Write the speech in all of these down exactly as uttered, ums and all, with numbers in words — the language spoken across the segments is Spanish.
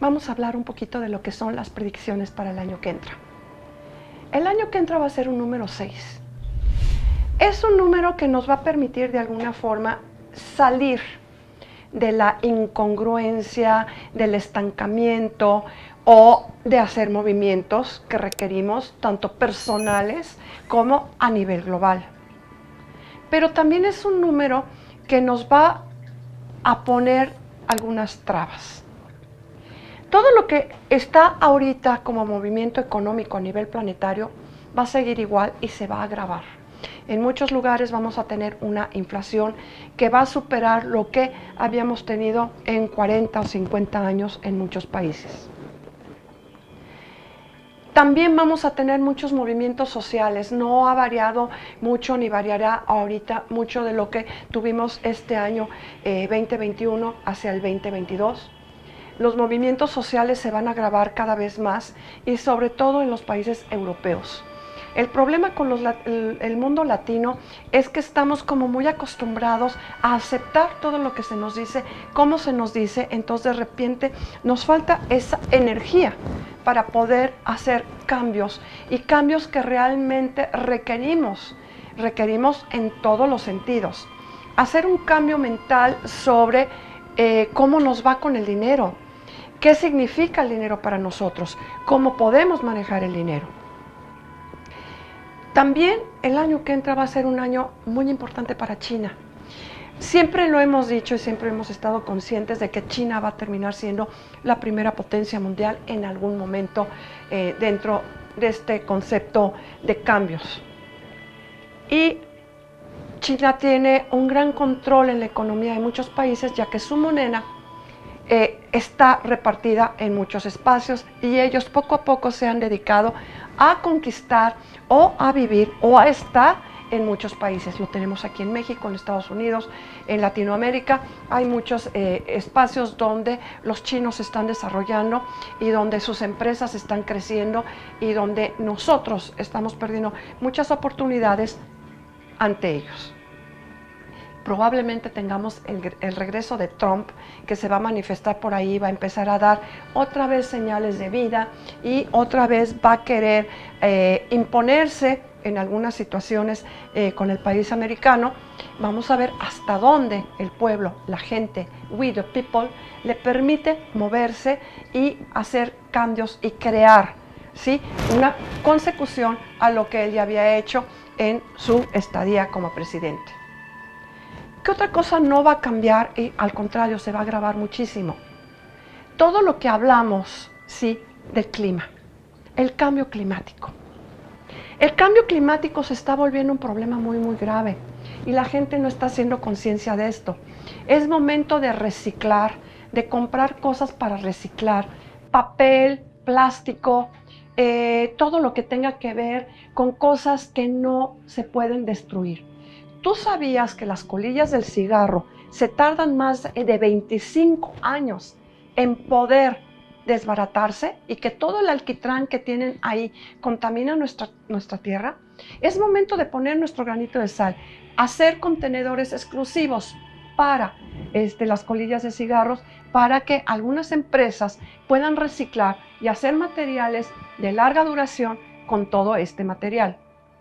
vamos a hablar un poquito de lo que son las predicciones para el año que entra. El año que entra va a ser un número seis. Es un número que nos va a permitir de alguna forma salir de la incongruencia, del estancamiento o de hacer movimientos que requerimos tanto personales como a nivel global. Pero también es un número que nos va a poner algunas trabas. Todo lo que está ahorita como movimiento económico a nivel planetario va a seguir igual y se va a agravar. En muchos lugares vamos a tener una inflación que va a superar lo que habíamos tenido en cuarenta o cincuenta años en muchos países. También vamos a tener muchos movimientos sociales. No ha variado mucho ni variará ahorita mucho de lo que tuvimos este año eh, veinte veintiuno hacia el veinte veintidós. Los movimientos sociales se van a agravar cada vez más y sobre todo en los países europeos. El problema con los, el, el mundo latino es que estamos como muy acostumbrados a aceptar todo lo que se nos dice, cómo se nos dice, entonces de repente nos falta esa energía para poder hacer cambios y cambios que realmente requerimos, requerimos en todos los sentidos. Hacer un cambio mental sobre eh, cómo nos va con el dinero, qué significa el dinero para nosotros, cómo podemos manejar el dinero. También el año que entra va a ser un año muy importante para China. Siempre lo hemos dicho y siempre hemos estado conscientes de que China va a terminar siendo la primera potencia mundial en algún momento eh, dentro de este concepto de cambios. Y China tiene un gran control en la economía de muchos países, ya que su moneda eh, está repartida en muchos espacios y ellos poco a poco se han dedicado a conquistar o a vivir o a estar en muchos países. Lo tenemos aquí en México, en Estados Unidos, en Latinoamérica. Hay muchos eh, espacios donde los chinos se están desarrollando y donde sus empresas están creciendo y donde nosotros estamos perdiendo muchas oportunidades ante ellos. Probablemente tengamos el, el regreso de Trump, que se va a manifestar por ahí, va a empezar a dar otra vez señales de vida y otra vez va a querer eh, imponerse en algunas situaciones eh, con el país americano. Vamos a ver hasta dónde el pueblo, la gente, we the people, le permite moverse y hacer cambios y crear, ¿sí?, una consecución a lo que él ya había hecho en su estadía como presidente. ¿Qué otra cosa no va a cambiar? Y al contrario, se va a agravar muchísimo. Todo lo que hablamos, sí, del clima, el cambio climático. El cambio climático se está volviendo un problema muy, muy grave y la gente no está haciendo conciencia de esto. Es momento de reciclar, de comprar cosas para reciclar, papel, plástico, eh, todo lo que tenga que ver con cosas que no se pueden destruir. ¿Tú sabías que las colillas del cigarro se tardan más de veinticinco años en poder desbaratarse y que todo el alquitrán que tienen ahí contamina nuestra, nuestra tierra? Es momento de poner nuestro granito de sal, hacer contenedores exclusivos para este, las colillas de cigarros, para que algunas empresas puedan reciclar y hacer materiales de larga duración con todo este material.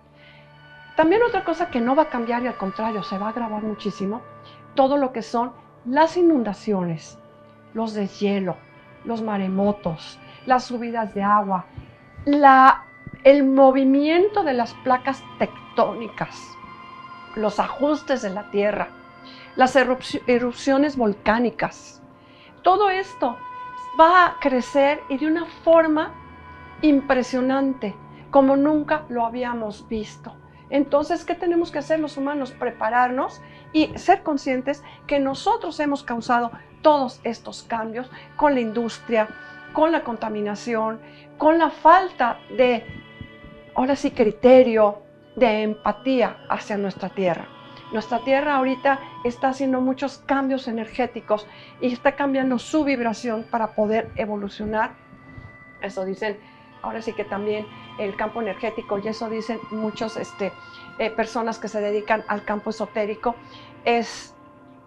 También otra cosa que no va a cambiar y al contrario se va a agravar muchísimo, todo lo que son las inundaciones, los deshielos, los maremotos, las subidas de agua, la, el movimiento de las placas tectónicas, los ajustes de la tierra, las erupciones volcánicas. Todo esto va a crecer y de una forma impresionante, como nunca lo habíamos visto. Entonces, ¿qué tenemos que hacer los humanos? Prepararnos y ser conscientes que nosotros hemos causado todos estos cambios con la industria, con la contaminación, con la falta de, ahora sí, criterio, de empatía hacia nuestra tierra. Nuestra tierra ahorita está haciendo muchos cambios energéticos y está cambiando su vibración para poder evolucionar. Eso dicen, ahora sí que también el campo energético, y eso dicen muchas este, eh, personas que se dedican al campo esotérico, es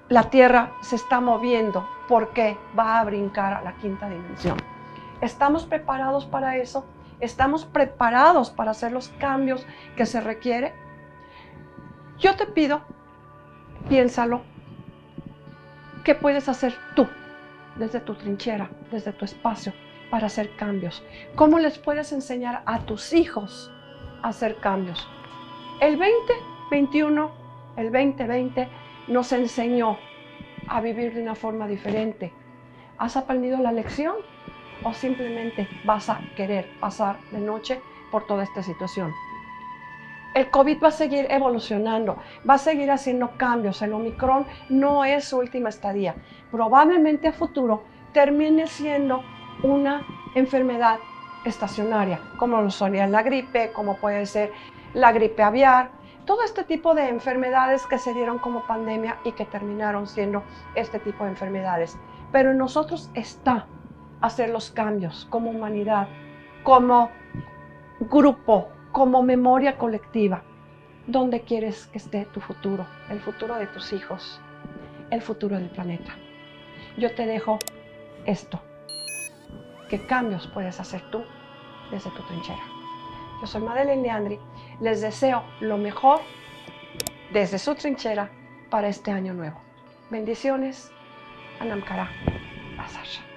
la Tierra se está moviendo porque va a brincar a la quinta dimensión. ¿Estamos preparados para eso? ¿Estamos preparados para hacer los cambios que se requiere? Yo te pido, piénsalo, ¿qué puedes hacer tú desde tu trinchera, desde tu espacio, para hacer cambios? ¿Cómo les puedes enseñar a tus hijos a hacer cambios? El veinte veintiuno, el veinte veinte nos enseñó a vivir de una forma diferente. ¿Has aprendido la lección o simplemente vas a querer pasar de noche por toda esta situación? El COVID va a seguir evolucionando, va a seguir haciendo cambios. El Omicron no es su última estadía. Probablemente a futuro termine siendo una enfermedad estacionaria, como lo solía la gripe, como puede ser la gripe aviar, todo este tipo de enfermedades que se dieron como pandemia y que terminaron siendo este tipo de enfermedades. Pero en nosotros está hacer los cambios como humanidad, como grupo, como memoria colectiva. ¿Dónde quieres que esté tu futuro? El futuro de tus hijos, el futuro del planeta. Yo te dejo esto. ¿Qué cambios puedes hacer tú desde tu trinchera? Yo soy Madeleine Leandri. Les deseo lo mejor desde su trinchera para este año nuevo. Bendiciones. Anam Cara. Asasha.